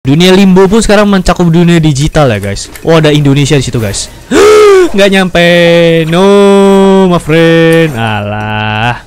Dunia limbo pun sekarang mencakup dunia digital ya guys. Oh, ada Indonesia di situ guys. Nggak nyampe. No, my friend. Alah.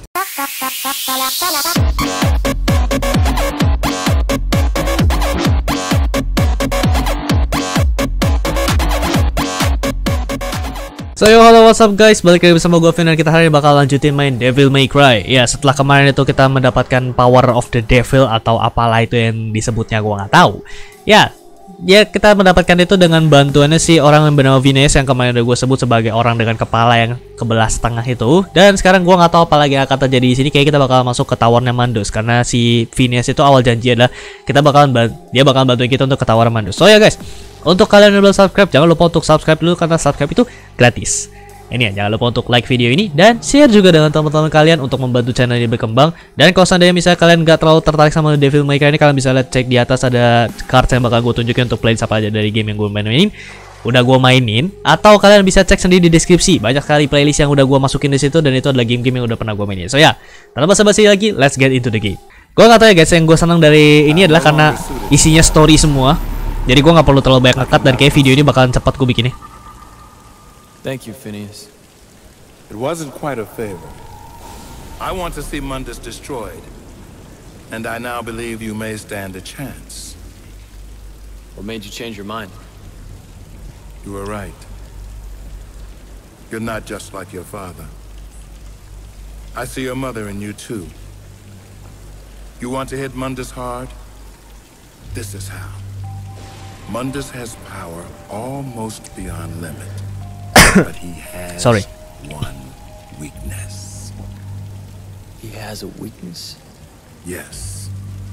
So yo, halo, what's up guys, balik lagi bersama gue Vin dan kita hari ini bakal lanjutin main Devil May Cry. Ya, setelah kemarin itu kita mendapatkan power of the devil atau apalah itu yang disebutnya, gue nggak tahu. Ya kita mendapatkan itu dengan bantuannya si orang yang bernama Phineas yang kemarin udah gue sebut sebagai orang dengan kepala yang kebelah setengah itu. Dan sekarang gue nggak tahu apa lagi akan terjadi di sini. Kayak kita bakal masuk ke towernya Mandus karena si Phineas itu awal janji adalah dia bakalan bantuin kita untuk ke tower Mandus. So ya guys, untuk kalian yang belum subscribe, jangan lupa untuk subscribe dulu karena subscribe itu gratis. Ini ya, jangan lupa untuk like video ini dan share juga dengan teman-teman kalian untuk membantu channel ini berkembang. Dan kalau seandainya misalnya kalian gak terlalu tertarik sama Devil May Cry ini, kalian bisa lihat cek di atas ada cards yang bakal gue tunjukin untuk playlist apa aja dari game yang gue mainin. Udah gue mainin, atau kalian bisa cek sendiri di deskripsi. Banyak sekali playlist yang udah gue masukin di situ dan itu adalah game-game yang udah pernah gue mainin. So ya, tanpa basa-basi lagi, let's get into the game. Gue gak tau ya guys, yang gue senang dari ini adalah karena isinya story semua. Jadi gue nggak perlu terlalu banyak ngekat dan kayak video ini bakalan cepat gue bikinnya. Thank you, Phineas. It wasn't quite a favor. I want to see Mundus destroyed, and I now believe you may stand a chance. What made you change your mind? You were right. You're not just like your father. I see your mother in you too. You want to hit Mundus hard? This is how. Mundus has power almost beyond limit, but he has one weakness. He has a weakness? Yes.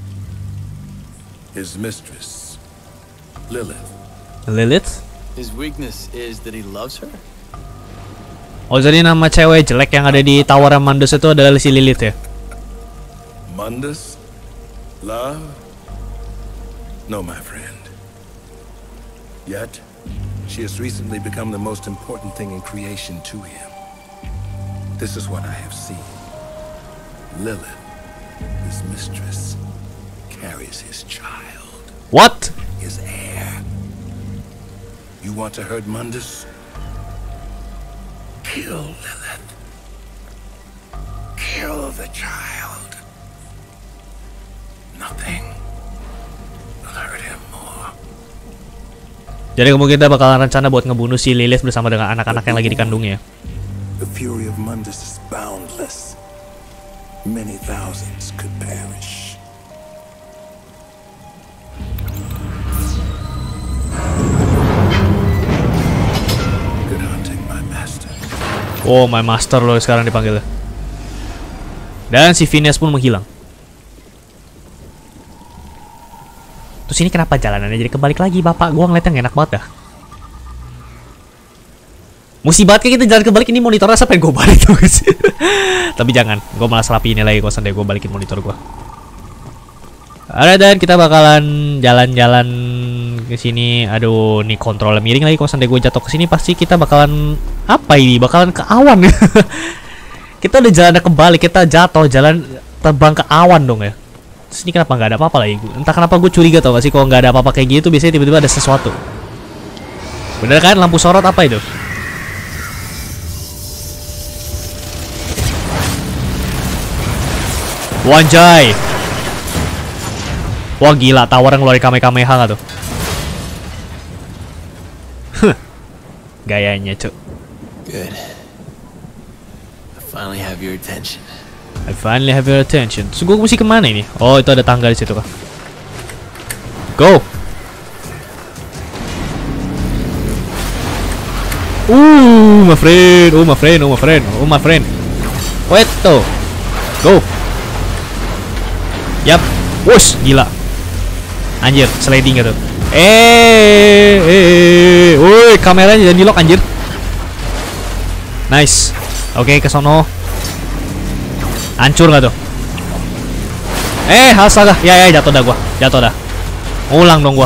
His mistress, Lilith. Lilith? His weakness is that he loves her? Oh, jadi nama cewek jelek yang ada di tower Mandus itu adalah si Lilith ya? Mundus? Love? No, my friend. Yet, she has recently become the most important thing in creation to him. This is what I have seen. Lilith, his mistress, carries his child. What? His heir. You want to hurt Mundus? Kill Lilith. Kill the child. Nothing will hurt him more. Jadi kemungkinan kita bakalan rencana buat ngebunuh si Lilith bersama dengan anak-anak yang lagi dikandungnya. The fury of Mundus is boundless. Many thousands could perish. Good hunting, my master. Oh, my master loh sekarang dipanggil. Dan si Phineas pun menghilang. Terus ini kenapa jalanannya jadi kebalik lagi, bapak? Gua ngeliatnya gak enak banget dah. Musibah kayak kita jalan kebalik, ini monitornya sampai gue balik tuh guys. Tapi jangan, gue malah serapi ini lagi, kosan deh gue balikin monitor gue. Alright, dan kita bakalan jalan-jalan ke sini. Aduh, nih kontrolnya miring lagi, kosan deh gue jatuh ke sini pasti kita bakalan apa ini? Bakalan ke awan ya. Kita udah jalannya kebalik, kita jatuh jalan terbang ke awan dong ya. Terus ini kenapa nggak ada apa-apa lagi? Entah kenapa gue curiga tau gak sih, kalau nggak ada apa-apa kayak gitu biasanya tiba-tiba ada sesuatu. Bener kan? Lampu sorot apa itu? Wanjay. Wah gila, tower yang ngeluarin Kamehameha nggak tuh? Gayanya cuk. Good. I finally have your attention. I finally have your attention. Terus gue mesti kemana ini? Oh, itu ada tangga di situ kah? Go. My friend, oh my friend, oh my friend, oh my friend. Wait tuh. Go. Yap. Wush, gila. Anjir, sliding gitu. Woi, kameranya jangan di lock anjir. Nice. Oke, ke sono. Hancur nggak tuh? Astaga. Ya, jatuh dah gua. Jatuh dah. Ngulang dong gua.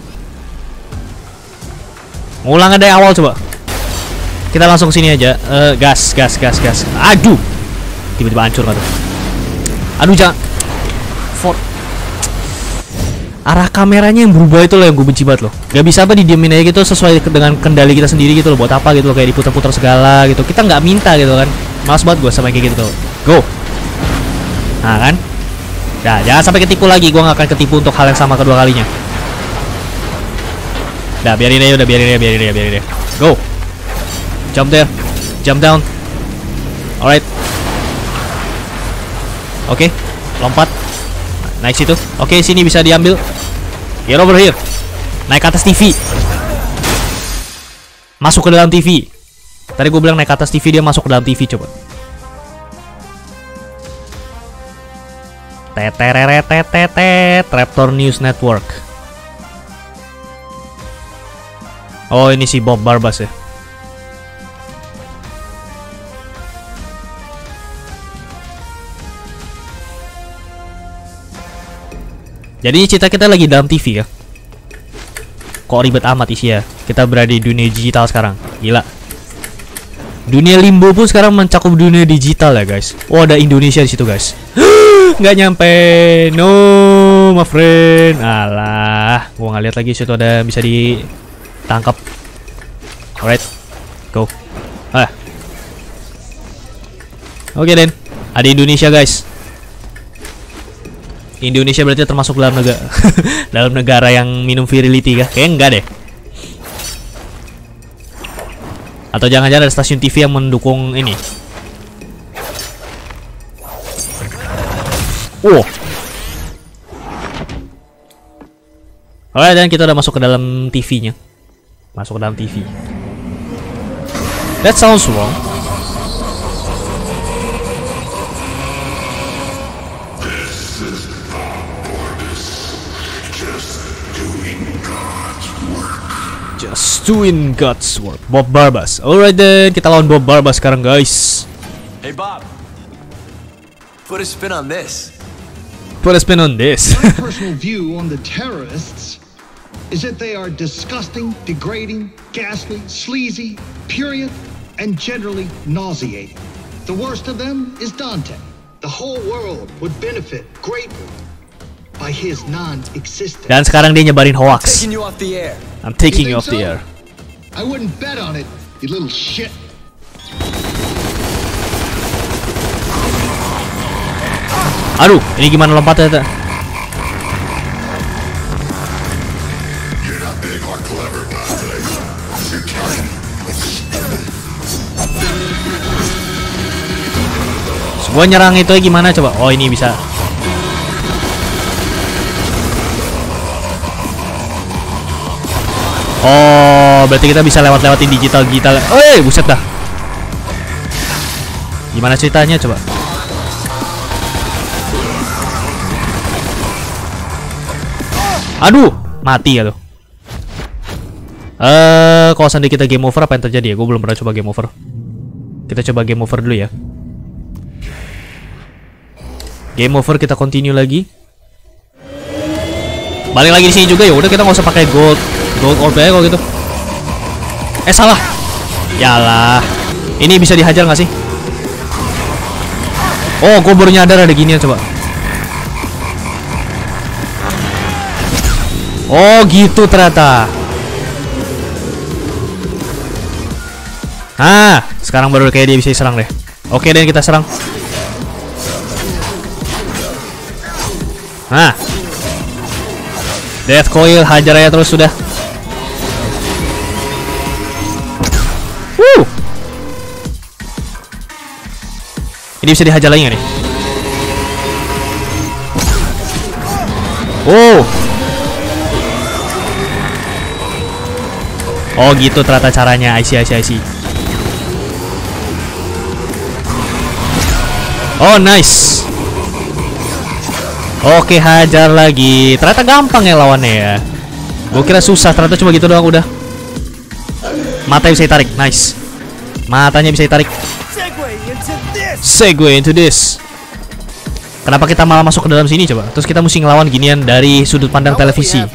Ngulang dari awal coba. Kita langsung ke sini aja. Gas. Aduh. Tiba-tiba hancur nggak tuh? Aduh, jangan. arah kameranya yang berubah itu loh yang gue benci banget loh. Gak bisa apa didiemin aja gitu sesuai dengan kendali kita sendiri gitu loh. Buat apa gitu loh, kayak diputar-putar segala gitu. Kita nggak minta gitu kan. Males banget gue sama kayak gitu tuh. Go. Nah kan. Nah jangan sampai ketipu lagi. Gue nggak akan ketipu untuk hal yang sama kedua kalinya. Udah biarin aja, biarin aja. Go. Jump there. Jump down. Alright. Oke. Lompat. Naik situ. Oke, sini bisa diambil. Get over here. Naik ke atas TV. Masuk ke dalam TV. Tadi gue bilang naik ke atas TV, dia masuk ke dalam TV, coba. Tetereretetetet. Raptor News Network. Oh, ini si Bob Barbas ya. Jadi cerita kita lagi dalam TV ya. Kok ribet amat isinya. Kita berada di dunia digital sekarang. Gila. Dunia limbo pun sekarang mencakup dunia digital ya guys. Oh ada Indonesia di situ guys. Nggak nyampe. No my friend. Alah. Gua nggak lihat lagi situ ada bisa ditangkap. Alright. Go. Oke Den. Ada Indonesia guys. Indonesia berarti termasuk dalam negara dalam negara yang minum virility kah? Kayaknya enggak deh. Atau jangan-jangan ada stasiun TV yang mendukung ini. Wow. Alright, dan kita udah masuk ke dalam TV-nya. Masuk ke dalam TV. That sounds wrong. Just doing God's work. Bob Barbas. Alright then, kita lawan Bob Barbas sekarang guys. Hey Bob, put a spin on this. Put a spin on this. My personal view on the terrorists is that they are disgusting, degrading, ghastly, sleazy, purient, and generally nauseating. The worst of them is Dante. The whole world would benefit greatly by his non-existence. Dan sekarang dia nyebarin hoax. Taking you off the air. I'm taking you off the air. I wouldn't bet on it, you little shit. Aduh, ini gimana lompatnya? Gua nyerang itu gimana coba? Oh, ini bisa. Oh, berarti kita bisa lewat-lewatin digital. Buset dah. Gimana ceritanya coba? Aduh, mati ya tuh. Kalau seandainya kita game over apa yang terjadi ya? Gue belum pernah coba game over. Kita coba game over dulu ya. Game over, kita continue lagi. Balik lagi di sini juga ya. Udah kita nggak usah pakai gold orb ya kalau gitu. Salah. Yalah. Ini bisa dihajar nggak sih? Oh, gue baru nyadar ada ginian coba. Oh, gitu ternyata. Sekarang baru kayak dia bisa diserang deh. Oke, dan kita serang. Death coil, hajar aja terus sudah. Ini bisa dihajar lagi nggak nih? Oh gitu ternyata caranya. I see. Oh nice. Oke, hajar lagi. Ternyata gampang ya lawannya ya. Gue kira susah, ternyata cuma gitu doang udah. Matanya bisa ditarik, nice. Matanya bisa ditarik. Segue into this. Kenapa kita malah masuk ke dalam sini coba? Terus kita mesti ngelawan ginian dari sudut pandang televisi.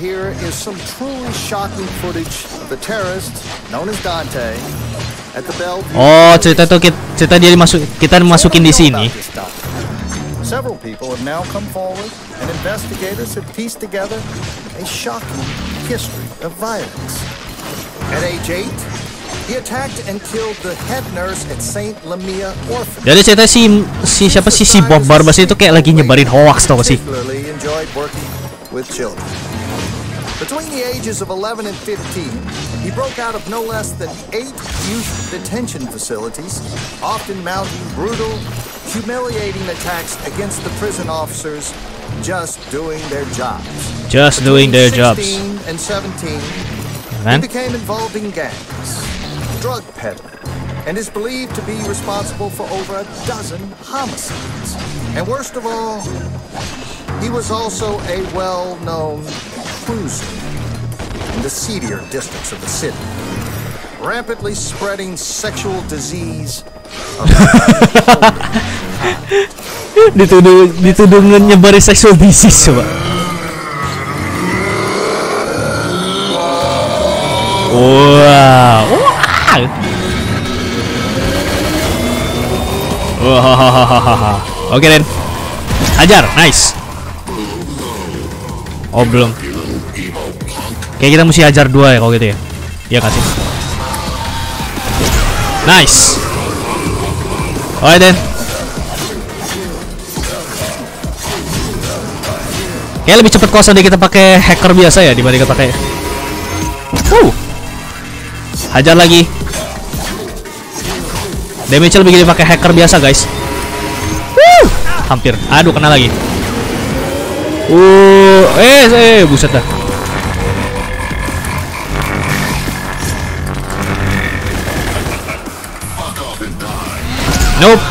Oh, cerita itu kita dia kita dimasukin di sini. Several people have now come forward, and investigators have pieced together a shocking history of violence. At age 8, he attacked and killed the head nurse at St. Lamia Orphanage. Jadi cerita siapa sih si Bob Barbas itu kayak lagi nyebarin hoax tau gak sih? Particularly enjoyed working with children. Between the ages of 11 and 15, he broke out of no less than 8 youth detention facilities, often mounting brutal, humiliating attacks against the prison officers just doing their jobs. Just doing their jobs. 16 and 17, he became involved in gangs, drug peddling, and is believed to be responsible for over a dozen homicides. And worst of all, he was also a well-known cruiser in the seedier districts of the city, rampantly spreading sexual disease. dituduh nyebarin sexual disease coba. Wow. Oke Den, hajar, nice. Oh belum. Kayak kita mesti hajar 2 ya kalau gitu ya. Iya kasih. Nice. Alright then. Kayak lebih cepat kosan deh kita pakai hacker biasa ya dibanding kita pakai. Hajar lagi. Damage lebih gede pakai hacker biasa guys. Hampir. Aduh kena lagi. Buset dah. Nope.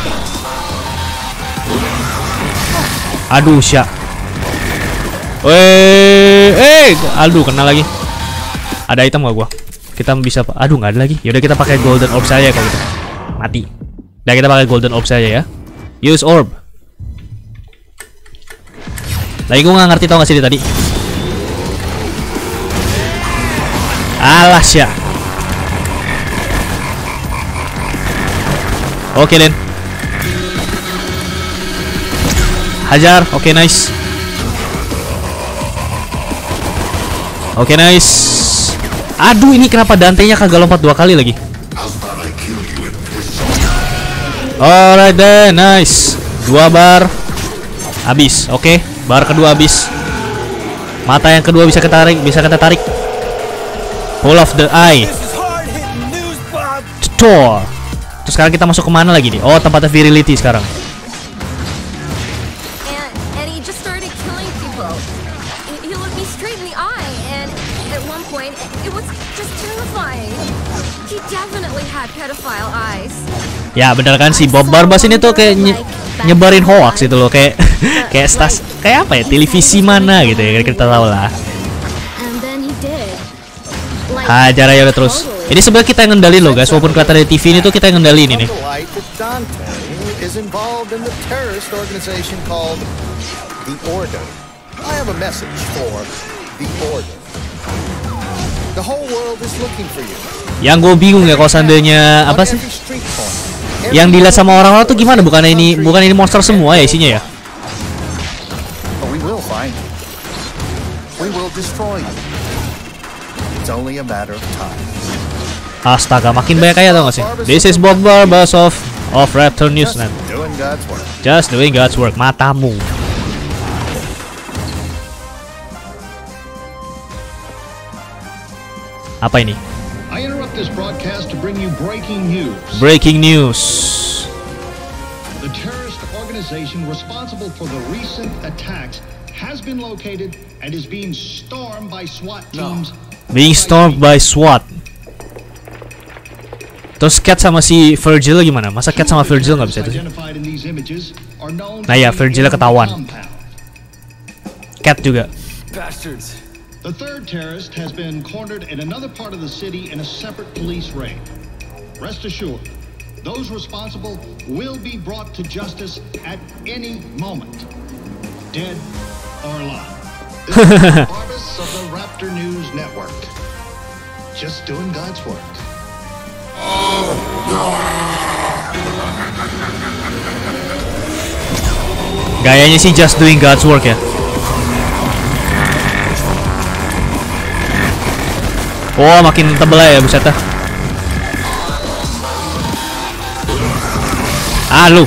Aduh syak. Aduh kena lagi. Ada item gak gua? Kita bisa. Aduh nggak ada lagi. Yaudah kita pakai golden orb saja kalau gitu. Mati. Nah kita pakai golden orb saja ya. Use orb. Lagi gue nggak ngerti tau gak sih tadi. Alas ya. Oke Den. Hajar. Oke nice. Oke nice. Aduh ini kenapa Dante-nya kagak lompat 2 kali lagi. Alright then, nice. 2 bar. Habis, oke. Bar kedua habis. Mata yang kedua bisa kita tarik. Pull of the eye. Tutor. Terus sekarang kita masuk kemana lagi nih? Oh tempatnya virility sekarang. And he just started killing people. He looked me straight in the eye, and at one point it was just terrifying. He definitely had pedophile eyes. Ya bener kan si Bob Barbas ini tuh kayak nyebarin hoax itu loh, kayak kayak apa ya, televisi mana gitu ya, kita tahu lah. Hajar aja terus. Ini sebenarnya kita yang ngendalin loh guys, walaupun kelihatan dari TV ini tuh kita yang ngendalin ini. Yang gue bingung ya kalau seandainya apa sih? Yang dilihat sama orang-orang tuh gimana? Bukan ini monster semua ya isinya ya? Astaga, makin banyak aja tau gak sih? This is Bob Barbas of Raptor Newsnet. Just doing God's work. Matamu. Apa ini? I interrupt this broadcast to bring you breaking news. Breaking news. The terrorist organization responsible for the recent attacks has been located and is being stormed by SWAT teams. Being stormed by SWAT. Terus Cat sama si Virgil gimana? Masa Cat sama Virgil nggak bisa itu sih? Nah ya, Virgil ketahuan. Cat juga. Bastards. The third terrorist has been cornered in another part of the city in a separate police raid. Rest assured, those responsible will be brought to justice at any moment, dead or alive. This is the Barbas of the Raptor News Network. Just doing God's work. Gayanya sih just doing God's work ya. Oh, makin tebel ya buset dah. Lu.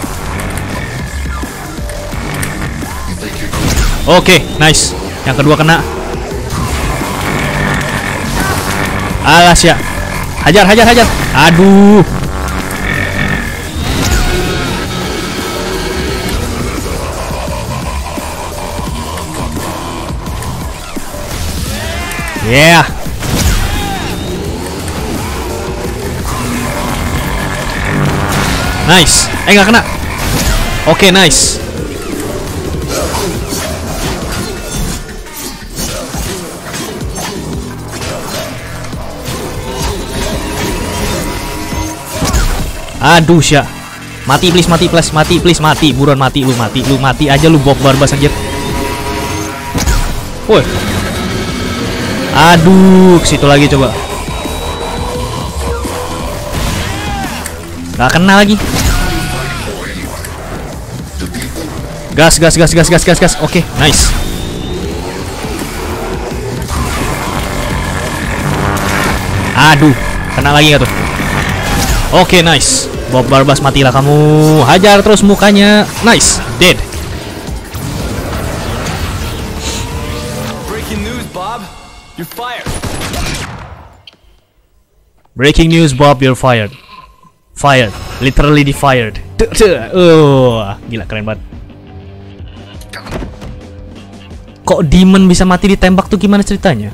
Oke, nice. Yang kedua kena. Alas ya. Hajar. Aduh. Yeah. Nice. Nggak kena. Oke, nice. Aduh, Sya. Mati please, mati. Buruan mati aja lu Bob Barbas anjir. Woi. Aduh, ke situ lagi coba. Gak kena lagi. Gas. Oke, nice. Aduh, kena lagi gak tuh? Oke, nice. Bob Barbas, matilah kamu. Hajar terus mukanya. Nice, dead. Breaking news, Bob. You're fired. Breaking news, Bob, you're fired. Fired, literally fired. Gila, keren banget. Kok demon bisa mati ditembak tuh gimana ceritanya?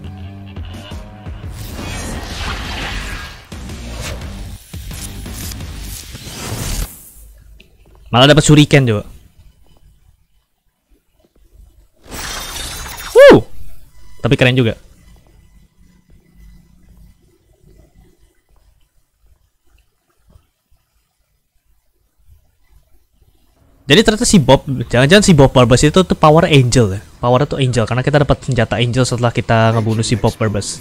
Malah dapat shuriken coba. Tapi keren juga. Jadi ternyata si Bob, jangan-jangan si Bob Barbas itu tuh power angel ya. Power tuh angel karena kita dapat senjata angel setelah kita ngebunuh si Bob Barbas.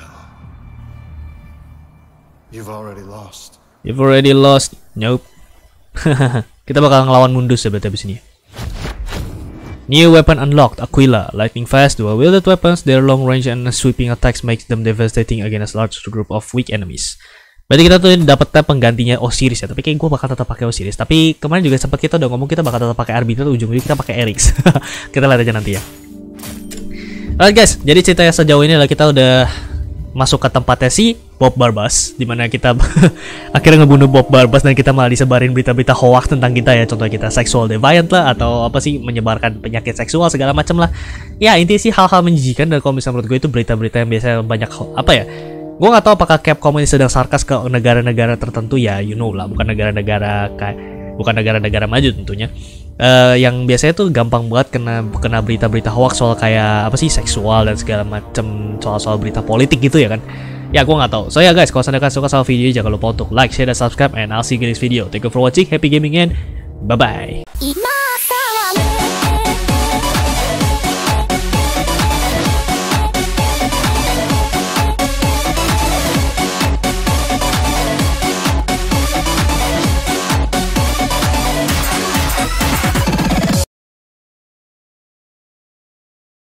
You've already lost. You've already lost. Nope. Kita bakal ngelawan Mundus ya berarti abis ini. New weapon unlocked, Aquila. Lightning fast, dual-wielded weapons. Their long range and sweeping attacks makes them devastating against a large group of weak enemies. Berarti kita tuh dapetnya penggantinya Osiris ya. Tapi kayak gue bakal tetap pakai Osiris. Tapi kemarin juga sempat kita udah ngomong kita bakal tetap pakai Arbiter. Ujung-ujungnya kita pakai Eryx. Kita lihat aja nanti ya. Alright guys, jadi cerita yang sejauh ini adalah kita udah masuk ke tempatnya si Bob Barbas, dimana kita akhirnya ngebunuh Bob Barbas dan kita malah disebarin berita-berita hoax tentang kita ya. Contohnya kita sexual deviant lah, atau apa sih, menyebarkan penyakit seksual segala macam lah. Ya intinya sih hal-hal menjijikan, dan kalau misalnya menurut gue itu berita-berita yang biasanya banyak apa ya. Gue nggak tahu apakah Capcom ini sedang sarkas ke negara-negara tertentu ya, you know lah, bukan negara-negara maju tentunya. Yang biasanya tuh gampang banget kena berita-berita hoax soal kayak apa sih, seksual dan segala macem, soal berita politik gitu ya kan. Ya gue nggak tahu. So ya guys, kalau kalian suka sama video ini jangan lupa untuk like, share, dan subscribe, and I'll see you in this video. Thank you for watching, happy gaming, and bye bye.